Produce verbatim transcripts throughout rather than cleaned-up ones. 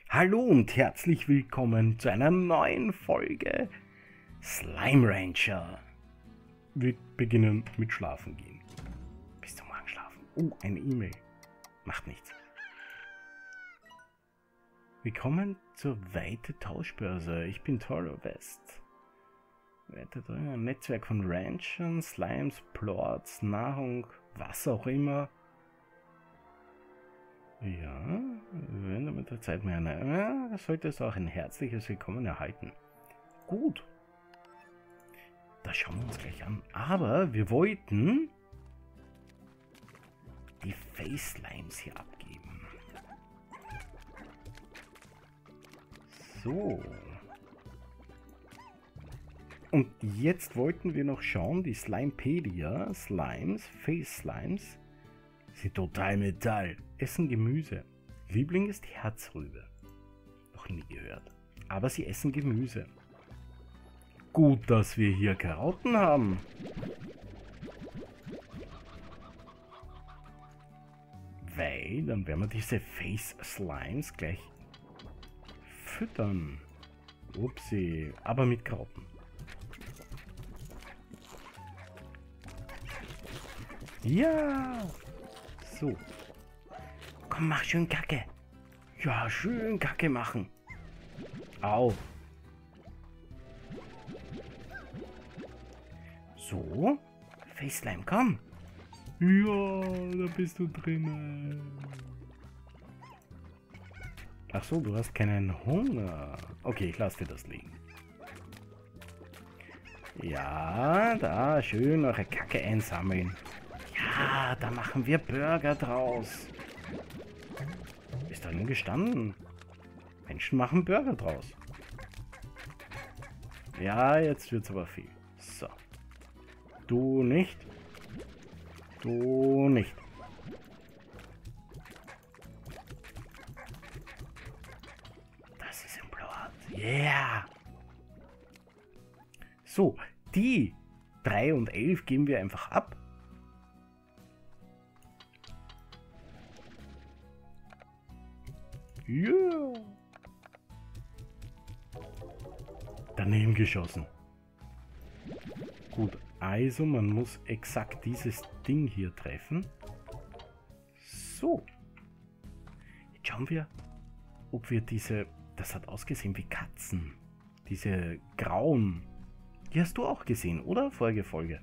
Hallo und herzlich willkommen zu einer neuen Folge Slime Rancher. Wir beginnen mit Schlafen gehen. Bis zum Morgen schlafen. Oh, eine E-Mail. Macht nichts. Willkommen zur Weite Tauschbörse. Ich bin Toro West. Weiter drin, ein Netzwerk von Ranchern, Slimes, Plorts, Nahrung, was auch immer. Ja, wenn du mit der Zeit mehr eine, ja, da sollte es auch ein herzliches Willkommen erhalten. Gut. Das schauen wir uns gleich an. Aber wir wollten die Face Slimes hier abgeben. So. Und jetzt wollten wir noch schauen, die Slimepedia, Slimes, Face Slimes, sind total Metall, essen Gemüse. Liebling ist Herzrübe. Noch nie gehört. Aber sie essen Gemüse. Gut, dass wir hier Karotten haben. Weil, dann werden wir diese Face Slimes gleich füttern. Upsi, aber mit Karotten. Ja! So. Komm, mach schön Kacke. Ja, schön Kacke machen. Au. So. Faceslime, komm. Ja, da bist du drinnen. Ach so, du hast keinen Hunger. Okay, ich lass dir das liegen. Ja, da schön eure Kacke einsammeln. Ja, da machen wir Burger draus. Ist da nun gestanden? Menschen machen Burger draus. Ja, jetzt wird's aber viel. So. Du nicht. Du nicht. Das ist im Plot. Yeah. So, die drei und elf geben wir einfach ab. Ja. Yeah. Daneben geschossen. Gut, also man muss exakt dieses Ding hier treffen. So. Jetzt schauen wir, ob wir diese... Das hat ausgesehen wie Katzen. Diese grauen. Die hast du auch gesehen, oder? Vorige Folge.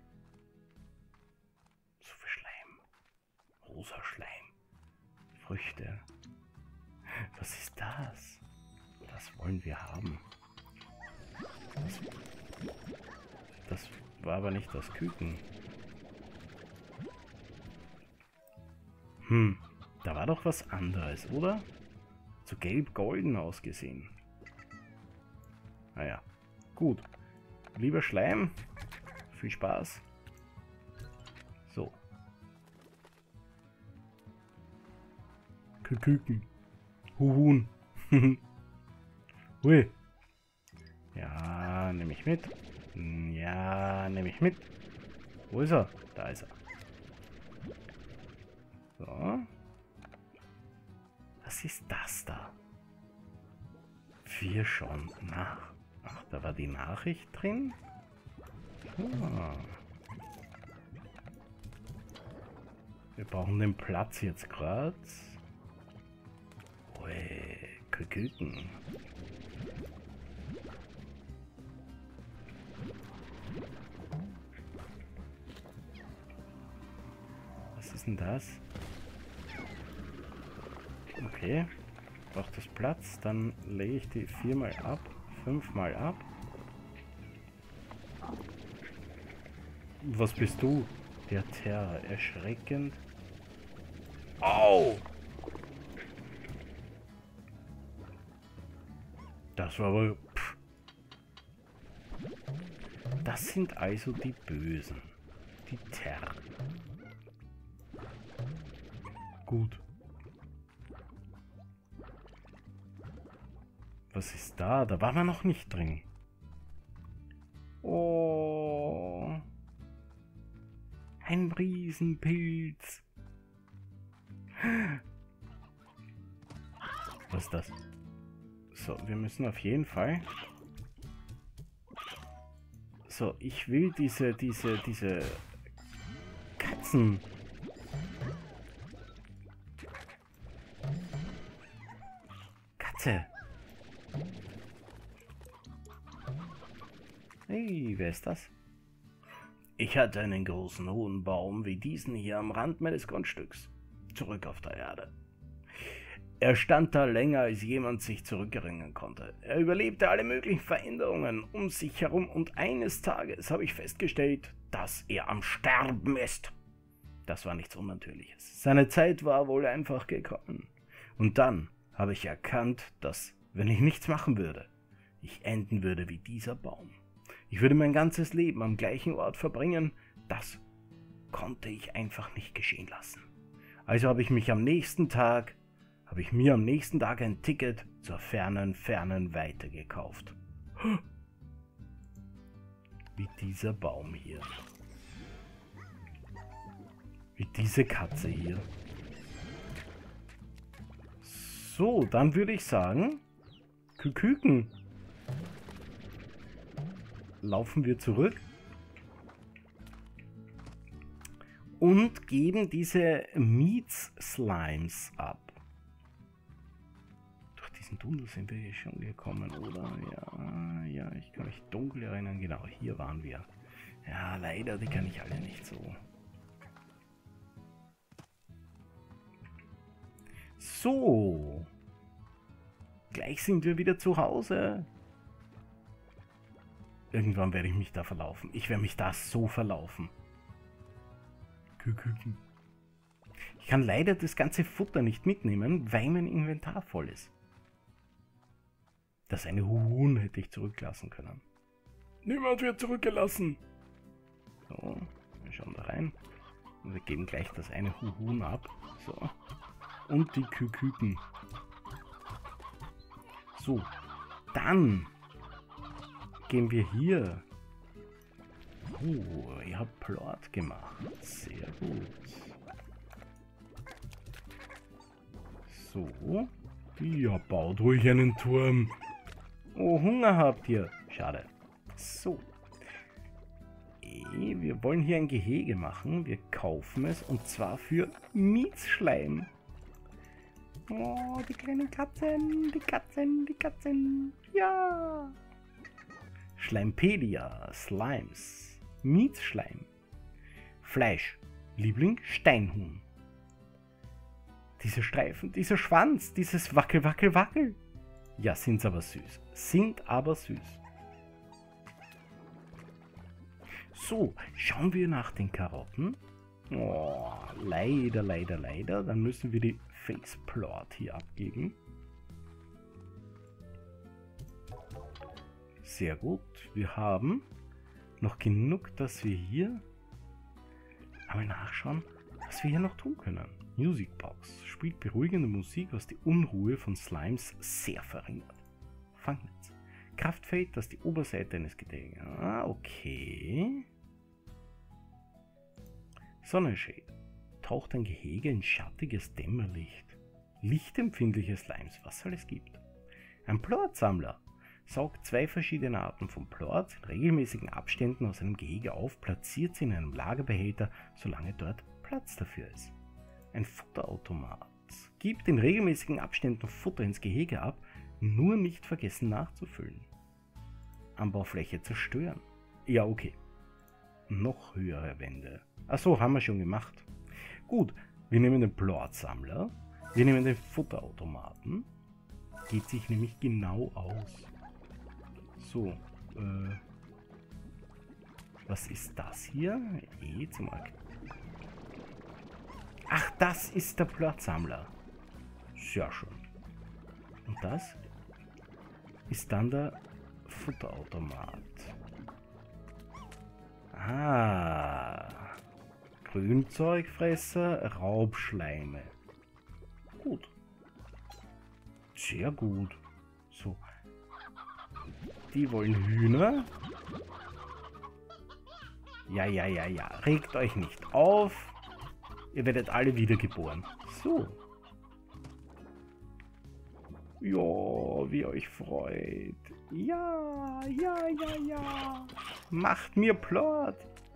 So viel Schleim. Rosa Schleim. Früchte. Was ist das? Das wollen wir haben. Das, das war aber nicht das Küken. Hm, da war doch was anderes, oder? So gelb-golden ausgesehen. Naja, gut. Lieber Schleim, viel Spaß. So. Küken. Huhun. Ui. Ja, nehme ich mit. Ja, nehme ich mit. Wo ist er? Da ist er. So. Was ist das da? Wir schauen nach. Ach, da war die Nachricht drin. Ah. Wir brauchen den Platz jetzt gerade. Küken. Was ist denn das? Okay. Braucht das Platz, dann lege ich die viermal ab, fünfmal ab. Was bist du? Der Terror, erschreckend. Au! Das war aber... Pff. Das sind also die Bösen. Die Terror. Gut. Was ist da? Da waren wir noch nicht drin. Oh. Ein Riesenpilz. Was ist das? So, wir müssen auf jeden Fall... So, ich will diese, diese, diese Katzen... Katze! Hey, wer ist das? Ich hatte einen großen hohen Baum wie diesen hier am Rand meines Grundstücks. Zurück auf der Erde. Er stand da länger, als jemand sich zurückerinnern konnte. Er überlebte alle möglichen Veränderungen um sich herum und eines Tages habe ich festgestellt, dass er am Sterben ist. Das war nichts Unnatürliches. Seine Zeit war wohl einfach gekommen. Und dann habe ich erkannt, dass, wenn ich nichts machen würde, ich enden würde wie dieser Baum. Ich würde mein ganzes Leben am gleichen Ort verbringen. Das konnte ich einfach nicht geschehen lassen. Also habe ich mich am nächsten Tag, habe ich mir am nächsten Tag ein Ticket zur fernen, fernen Weite gekauft. Wie dieser Baum hier. Wie diese Katze hier. So, dann würde ich sagen, Küküken. Laufen wir zurück und geben diese Miets-Slimes ab. Durch diesen Tunnel sind wir hier schon gekommen, oder? Ja, ja, ich kann mich dunkel erinnern. Genau, hier waren wir. Ja, leider, die kann ich alle nicht so. So. Gleich sind wir wieder zu Hause. Irgendwann werde ich mich da verlaufen. Ich werde mich da so verlaufen. Küküken. Ich kann leider das ganze Futter nicht mitnehmen, weil mein Inventar voll ist. Das eine Huhn hätte ich zurücklassen können. Niemand wird zurückgelassen. So, wir schauen da rein. Und wir geben gleich das eine Huhn ab. So. Und die Küküken. So. Dann gehen wir hier. Oh, ihr habt Plot gemacht. Sehr gut. So. Ja, baut ruhig einen Turm. Oh, Hunger habt ihr. Schade. So. Wir wollen hier ein Gehege machen. Wir kaufen es und zwar für Mietsschleim. Oh, die kleinen Katzen, die Katzen, die Katzen. Ja. Schleimpedia, Slimes, Mietsschleim, Fleisch, Liebling, Steinhuhn. Diese Streifen, dieser Schwanz, dieses Wackel, Wackel, Wackel. Ja, sind's aber süß. Sind aber süß. So, schauen wir nach den Karotten. Oh, leider, leider, leider. Dann müssen wir die Faceplot hier abgeben. Sehr gut. Wir haben noch genug, dass wir hier einmal nachschauen, was wir hier noch tun können. Musicbox spielt beruhigende Musik, was die Unruhe von Slimes sehr verringert. Fangnetz. Kraftfeld, das die Oberseite eines Gedenkens. Ah, okay. Sonnenshade. Taucht ein Gehege in schattiges Dämmerlicht. Lichtempfindliche Slimes, was es alles gibt. Ein Plortsammler. Saugt zwei verschiedene Arten von Plorts in regelmäßigen Abständen aus einem Gehege auf, platziert sie in einem Lagerbehälter, solange dort Platz dafür ist. Ein Futterautomat. Gibt in regelmäßigen Abständen Futter ins Gehege ab, nur nicht vergessen nachzufüllen. Anbaufläche zerstören. Ja, okay. Noch höhere Wände. Achso, haben wir schon gemacht. Gut, wir nehmen den Plortsammler, wir nehmen den Futterautomaten. Geht sich nämlich genau aus. So, äh, was ist das hier? E zum Ak Ach, das ist der Plortsammler. Sehr schön. Und das ist dann der Futterautomat. Ah, Grünzeugfresser, Raubschleime. Gut. Sehr gut. So. Die wollen Hühner. Ja, ja, ja, ja. Regt euch nicht auf. Ihr werdet alle wiedergeboren. So. Ja, Oh, wie ihr euch freut. Ja, ja, ja, ja. Macht mir Plot.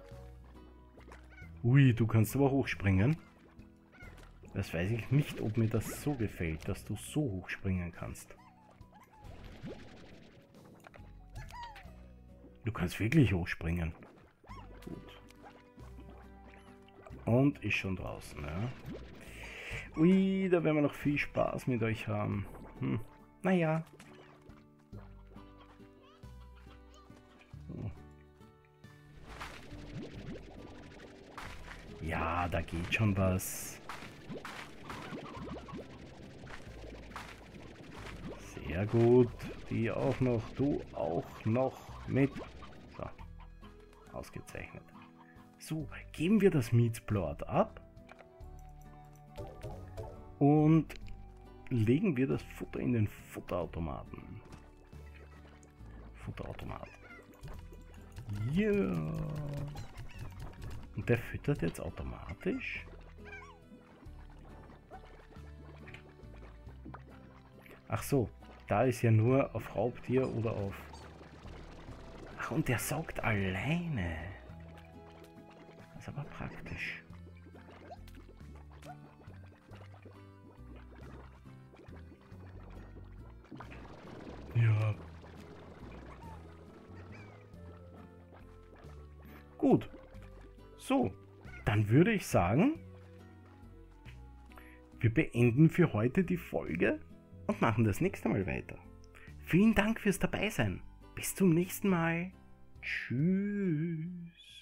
Ui, du kannst aber hochspringen. Das weiß ich nicht, ob mir das so gefällt, dass du so hochspringen kannst. Du kannst wirklich hochspringen. Gut. Und ist schon draußen, ja. Ui, da werden wir noch viel Spaß mit euch haben. Hm. Naja. So. Ja, da geht schon was. Sehr gut. Die auch noch. Du auch noch mit. So. Ausgezeichnet. So, geben wir das Meatplot ab. Und legen wir das Futter in den Futterautomaten. Futterautomat. Ja. Yeah. Und der füttert jetzt automatisch. Ach so, da ist ja nur auf Raubtier oder auf... Ach, und der saugt alleine. Das ist aber praktisch. Ja. Gut. So, dann würde ich sagen, wir beenden für heute die Folge und machen das nächste Mal weiter. Vielen Dank fürs Dabeisein. Bis zum nächsten Mal. Tschüss.